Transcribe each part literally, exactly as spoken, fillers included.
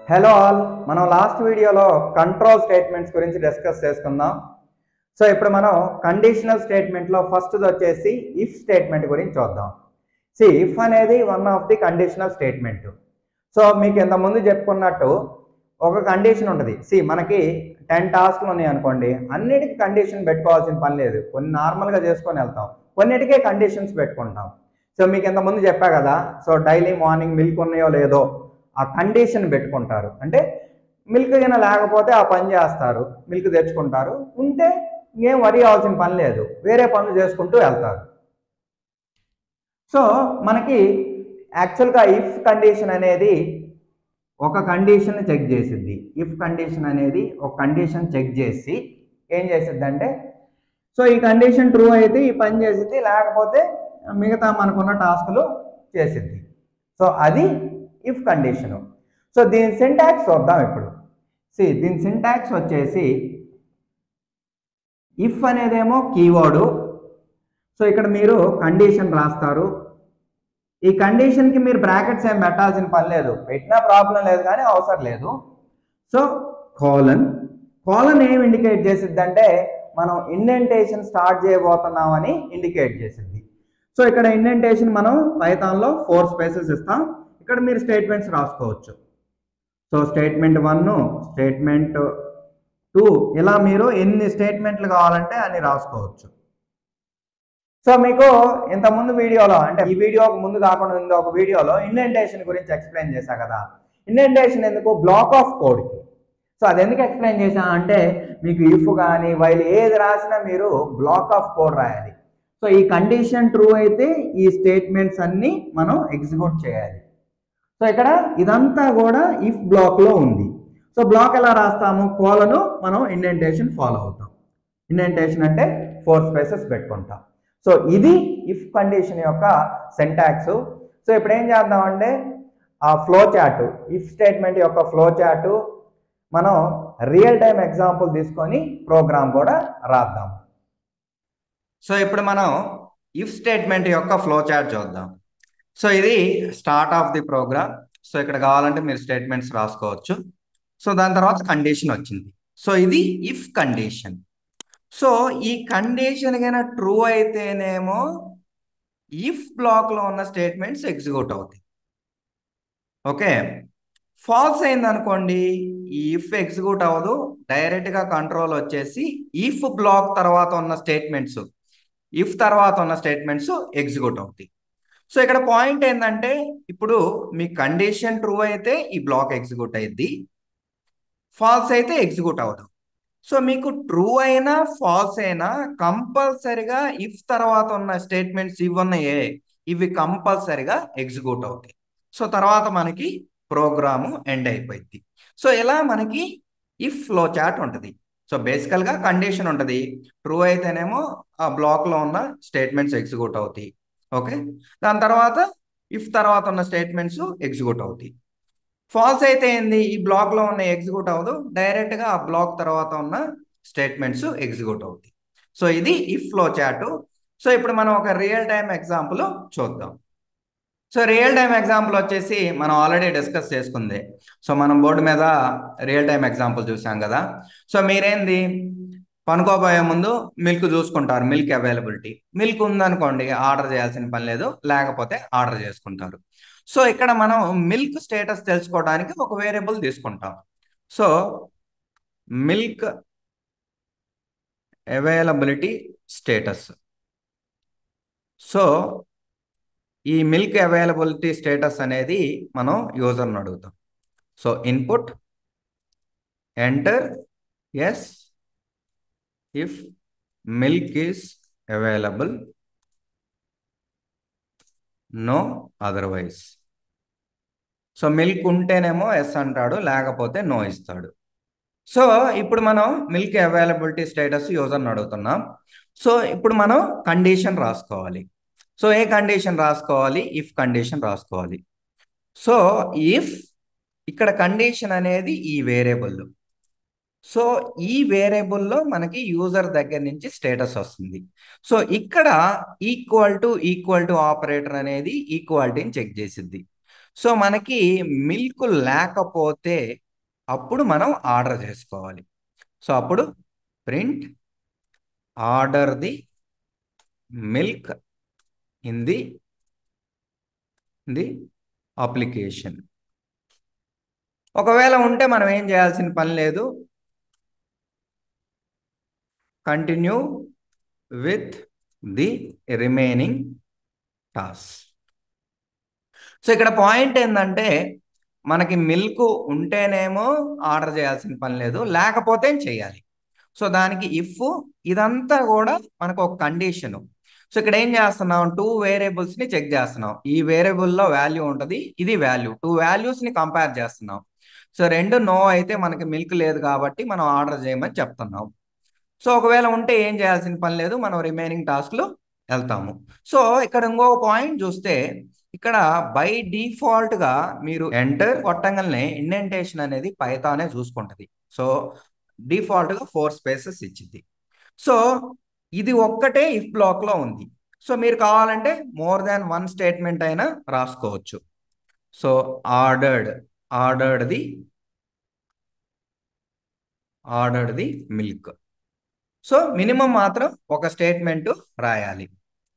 Hello all, మనం last వీడియోలో control statements గురించి డిస్కస్ చేసుకుందాం. సో ఇప్పుడు మనం కండిషనల్ స్టేట్మెంట్లో ఫస్ట్ది వచ్చేసి ఇఫ్ స్టేట్మెంట్ గురించి చూద్దాం. సి ఇఫ్ అనేది one of the conditional statement. So మీకు ఇంతకుముందు చెప్పుకున్నట్టు ఒక కండిషన్ ఉంటుంది. సి మనకి టెన్ టాస్క్లు ఉన్నాయి అనుకోండి, అన్నిటికీ కండిషన్ పెట్టుకోవాల్సిన పని లేదు. కొన్ని నార్మల్గా చేసుకొని వెళ్తాం, కొన్నిటికే కండిషన్స్ పెట్టుకుంటాం. సో మీకు ఇంతకుముందు చెప్పా కదా, సో డైలీ మార్నింగ్ మిల్క్ ఉన్నాయో లేదో ఆ కండిషన్ పెట్టుకుంటారు. అంటే మిల్క్ అయినా లేకపోతే ఆ పని చేస్తారు, మిల్క్ తెచ్చుకుంటారు. ఉంటే ఇంకేం వరి అవ్వాల్సిన పని లేదు, వేరే పనులు చేసుకుంటూ వెళ్తారు. సో మనకి యాక్చువల్గా ఇఫ్ కండిషన్ అనేది ఒక కండిషన్ చెక్ చేసిద్ది. ఇఫ్ కండిషన్ అనేది ఒక కండిషన్ చెక్ చేసి ఏం చేసిద్ది అంటే, సో ఈ కండిషన్ ట్రూ అయితే ఈ పని చేసిద్ది, లేకపోతే మిగతా మనకున్న టాస్క్లు చేసిద్ది. సో అది ఇఫ్ కండిషను. సో దీని సింటాక్స్ చూద్దాం ఇప్పుడు. సి దీని సింటాక్స్ వచ్చేసి ఇఫ్ అనేదేమో కీవర్డు. సో ఇక్కడ మీరు కండిషన్ రాస్తారు. ఈ కండిషన్కి మీరు బ్రాకెట్స్ ఏం పెట్టాల్సిన పని లేదు, పెట్టినా ప్రాబ్లం లేదు, కానీ అవసరం లేదు. సో కోలన్ కోలన్ ఏం ఇండికేట్ చేసిద్ది అంటే మనం ఇండెంటేషన్ స్టార్ట్ చేయబోతున్నామని ఇండికేట్ చేసిద్ది. సో ఇక్కడ ఇండెంటేషన్ మనం పైథాన్లో ఫోర్ స్పేసెస్ ఇస్తాం. ఇక్కడ మీరు స్టేట్మెంట్స్ రాసుకోవచ్చు. So statement one, statement two, ఇలా మీరు ఎన్ని స్టేట్మెంట్లు కావాలంటే అన్ని రాసుకోవచ్చు. సో మీకు ఇంతకుముందు వీడియోలో, అంటే ఈ వీడియోకి ముందు కాకుండా ముందు ఒక వీడియోలో ఇండెంటేషన్ గురించి ఎక్స్ప్లెయిన్ చేశా కదా. ఇండెంటేషన్ ఎందుకు? Black of కోడ్కి. సో అది ఎందుకు ఎక్స్ప్లెయిన్ చేశా అంటే, మీకు ఇఫ్ కానీ వైల్ ఏది రాసినా మీరు బ్లాక్ ఆఫ్ కోడ్ రాయాలి. సో ఈ కండిషన్ ట్రూ అయితే ఈ స్టేట్మెంట్స్ అన్ని మనం ఎగ్జిక్యూట్ చేయాలి. సో ఇక్కడ ఇదంతా కూడా ఇఫ్ బ్లాక్లో ఉంది. సో బ్లాక్ ఎలా రాస్తాము? కోలను మనం ఇండెంటేషన్ ఫాలో అవుతాం. ఇండెంటేషన్ అంటే ఫోర్ స్పేసెస్ పెట్టుకుంటాం. సో ఇది ఇఫ్ కండిషన్ యొక్క సింటాక్స్. సో ఇప్పుడు ఏం చేద్దామంటే ఆ ఫ్లో చార్ట్, ఇఫ్ స్టేట్మెంట్ యొక్క ఫ్లో చార్ట్ మనం రియల్ టైం ఎగ్జాంపుల్ తీసుకొని ప్రోగ్రామ్ కూడా రాద్దాం. సో ఇప్పుడు మనం ఇఫ్ స్టేట్మెంట్ యొక్క ఫ్లో చార్ట్ చూద్దాం. సో ఇది start of the program. So ఇక్కడ కావాలంటే మీరు స్టేట్మెంట్స్ రాసుకోవచ్చు. సో దాని తర్వాత కండిషన్ వచ్చింది. సో ఇది ఇఫ్ కండిషన్. సో ఈ కండిషన్ కన్నా ట్రూ అయితేనేమో ఇఫ్ బ్లాక్లో ఉన్న స్టేట్మెంట్స్ ఎగ్జిక్యూట్ అవుతాయి. ఓకే, ఫాల్స్ అయింది అనుకోండి, ఈ ఇఫ్ ఎగ్జిక్యూట్ అవ్వదు, డైరెక్ట్గా కంట్రోల్ వచ్చేసి ఇఫ్ బ్లాక్ తర్వాత ఉన్న స్టేట్మెంట్స్, ఇఫ్ తర్వాత ఉన్న స్టేట్మెంట్స్ ఎగ్జిక్యూట్ అవుతాయి. సో ఇక్కడ పాయింట్ ఏంటంటే, ఇప్పుడు మీ కండిషన్ ట్రూ అయితే ఈ బ్లాక్ ఎగ్జిక్యూట్ అయ్యిద్ది, ఫాల్స్ అయితే ఎగ్జిక్యూట్ అవ్వదు. సో మీకు ట్రూ అయినా ఫాల్స్ అయినా కంపల్సరిగా ఇఫ్ తర్వాత ఉన్న స్టేట్మెంట్స్ ఇవి ఉన్నాయే, ఇవి కంపల్సరిగా ఎగ్జిక్యూట్ అవుతాయి. సో తర్వాత మనకి ప్రోగ్రాము ఎండ్ అయిపోయింది. సో ఇలా మనకి ఇఫ్ ఫ్లో చార్ట్ ఉంటుంది. సో బేసికల్గా కండిషన్ ఉంటుంది, ట్రూ అయితేనేమో ఆ బ్లాక్లో ఉన్న స్టేట్మెంట్స్ ఎగ్జిక్యూట్ అవుతాయి. ఓకే, దాని తర్వాత ఇఫ్ తర్వాత ఉన్న స్టేట్మెంట్స్ ఎగ్జిక్యూట్ అవుతాయి. ఫాల్స్ అయితే ఏంది? ఈ బ్లాక్లో ఉన్న ఎగ్జిక్యూట్ అవ్వదు, డైరెక్ట్గా ఆ బ్లాక్ తర్వాత ఉన్న స్టేట్మెంట్స్ ఎగ్జిక్యూట్ అవుతాయి. సో ఇది ఇఫ్ ఫ్లో చార్ట్. సో ఇప్పుడు మనం ఒక రియల్ టైం ఎగ్జాంపుల్ చూద్దాం. సో రియల్ టైం ఎగ్జాంపుల్ వచ్చేసి మనం ఆల్రెడీ డిస్కస్ చేసుకుంది. సో మనం బోర్డు మీద రియల్ టైం ఎగ్జాంపుల్ చూసాం కదా. సో మీరేంది, పనుకోబోయే ముందు మిల్క్ చూసుకుంటారు, మిల్క్ అవైలబిలిటీ. మిల్క్ ఉందనుకోండి, ఆర్డర్ చేయాల్సిన పని లేదు, లేకపోతే ఆర్డర్ చేసుకుంటారు. సో ఇక్కడ మనం మిల్క్ స్టేటస్ తెలుసుకోవడానికి ఒక వేరియబుల్ తీసుకుంటాం. So milk availability status. So ఈ మిల్క్ అవైలబిలిటీ స్టేటస్ అనేది మనం యూజర్ని అడుగుతాం. So input enter yes if milk is available, no otherwise. So milk ఉంటేనేమో ఎస్ అంటాడు, లేకపోతే నో ఇస్తాడు. సో ఇప్పుడు మనం మిల్క్ అవైలబిలిటీ స్టేటస్ యూజర్ని అడుగుతున్నాం. సో ఇప్పుడు మనం కండిషన్ రాసుకోవాలి. సో ఏ కండిషన్ రాసుకోవాలి? ఇఫ్ కండిషన్ రాసుకోవాలి. సో ఇఫ్ ఇక్కడ కండిషన్ అనేది ఈ వేరియబుల్. సో ఈ వేరియబుల్లో మనకి యూజర్ దగ్గర నుంచి స్టేటస్ వస్తుంది. సో ఇక్కడ equal to equal to operator అనేది ఈక్వాలిటీని చెక్ చేసిద్ది. సో మనకి మిల్క్ లేకపోతే అప్పుడు మనం ఆర్డర్ చేసుకోవాలి. సో అప్పుడు print order the milk in the the application. ఒకవేళ ఉంటే మనం ఏం చేయాల్సిన పని లేదు, continue with the remaining task. So ఇక్కడ పాయింట్ ఏంటంటే మనకి మిల్క్ ఉంటేనేమో ఆర్డర్ చేయాల్సిన పని లేదు, లేకపోతే చేయాలి. సో దానికి ఇఫ్ ఇదంతా కూడా మనకు ఒక కండిషను. సో ఇక్కడ ఏం చేస్తున్నాం, టూ వేరియబుల్స్ని చెక్ చేస్తున్నాం. ఈ వేరియబుల్లో వాల్యూ ఉంటుంది, ఇది వాల్యూ, టూ వాల్యూస్ని కంపేర్ చేస్తున్నాం. సో రెండు నో అయితే మనకి మిల్క్ లేదు కాబట్టి మనం ఆర్డర్ చేయమని చెప్తున్నాం. సో ఒకవేళ ఉంటే ఏం చేయాల్సిన పని లేదు, మనం రిమైనింగ్ టాస్క్లో వెళ్తాము. సో ఇక్కడ ఇంకో పాయింట్ చూస్తే ఇక్కడ బై డిఫాల్ట్గా మీరు ఎంటర్ కొట్టంగానే ఇండెంటేషన్ అనేది పైథానే చూసుకుంటుంది. సో డిఫాల్ట్గా ఫోర్ స్పేసెస్ ఇచ్చింది. సో ఇది ఒక్కటే ఇఫ్ బ్లాక్లో ఉంది. సో మీరు కావాలంటే మోర్ దాన్ వన్ స్టేట్మెంట్ అయినా రాసుకోవచ్చు. So ordered ordered the ordered the milk. So minimum మాత్రం ఒక స్టేట్మెంట్ రాయాలి.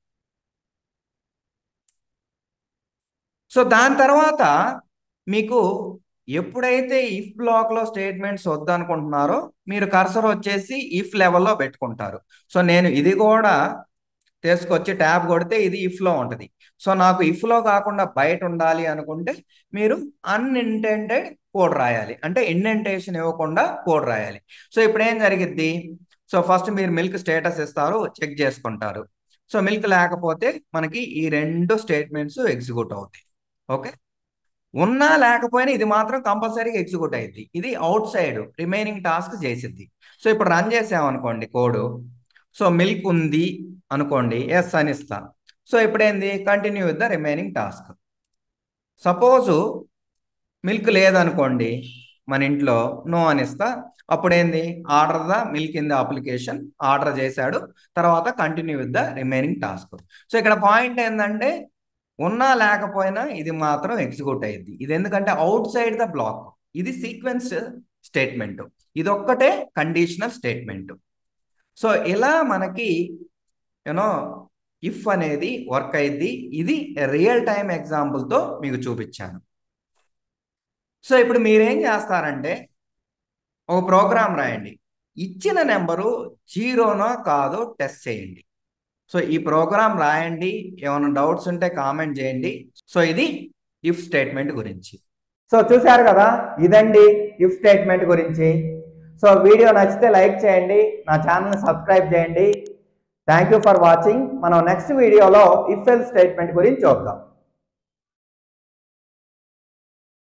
సో దాని తర్వాత మీకు ఎప్పుడైతే ఇఫ్ బ్లాక్లో స్టేట్మెంట్స్ వద్దనుకుంటున్నారో మీరు కర్సర్ వచ్చేసి ఇఫ్ లెవెల్లో పెట్టుకుంటారు. సో నేను ఇది కూడా తీసుకొచ్చి ట్యాబ్ కొడితే ఇది ఇఫ్లో ఉంటుంది. సో నాకు ఇఫ్లో కాకుండా బయట ఉండాలి అనుకుంటే మీరు అన్ఇంటెంటెడ్ కోడ్ రాయాలి, అంటే ఇండెంటేషన్ ఇవ్వకుండా కోడ్ రాయాలి. సో ఇప్పుడు ఏం జరిగిద్ది, సో ఫస్ట్ మీరు మిల్క్ స్టేటస్ ఇస్తారు, చెక్ చేసుకుంటారు. సో మిల్క్ లేకపోతే మనకి ఈ రెండు స్టేట్మెంట్స్ ఎగ్జిక్యూట్ అవుతాయి. ఓకే, ఉన్నా లేకపోయినా ఇది మాత్రం కంపల్సరీగా ఎగ్జిక్యూట్ అయ్యింది. ఇది అవుట్ సైడ్ రిమైనింగ్ టాస్క్ చేసిద్ది. సో ఇప్పుడు రన్ చేసామనుకోండి కోడ్, సో మిల్క్ ఉంది అనుకోండి, ఎస్ అని ఇస్తా. సో ఇప్పుడేంది, continue with the remaining task. Suppose milk లేదనుకోండి మన ఇంట్లో, నో అని ఇస్తా. అప్పుడేంది, order the milk in the application order చేశాడు, తర్వాత continue with the remaining task. So ఇక్కడ పాయింట్ ఏంటంటే ఉన్నా లేకపోయినా ఇది మాత్రం ఎగ్జిక్యూట్ అయ్యింది. ఇది ఎందుకంటే అవుట్ సైడ్ ద బ్లాక్, ఇది సీక్వెన్స్ స్టేట్మెంట్, ఇది ఒక్కటే కండిషనల్ స్టేట్మెంట్. సో ఇలా మనకి యూనో ఇఫ్ అనేది వర్క్ అయింది. ఇది రియల్ టైం ఎగ్జాంపుల్తో మీకు చూపించాను. సో ఇప్పుడు మీరేం చేస్తారంటే ఒక ప్రోగ్రామ్ రాయండి, ఇచ్చిన నెంబరు జీరోనో కాదో టెస్ట్ చేయండి. సో ఈ ప్రోగ్రామ్ రాయండి, ఏమైనా డౌట్స్ ఉంటే కామెంట్ చేయండి. సో ఇది ఇఫ్ స్టేట్మెంట్ గురించి. సో చూశారు కదా, ఇదండి ఇఫ్ స్టేట్మెంట్ గురించి. సో వీడియో నచ్చితే లైక్ చేయండి, నా ఛానల్ని సబ్స్క్రైబ్ చేయండి. Thank you for watching. మనం నెక్స్ట్ వీడియోలో ఇఫ్ ఎల్స్ స్టేట్మెంట్ గురించి చూద్దాం.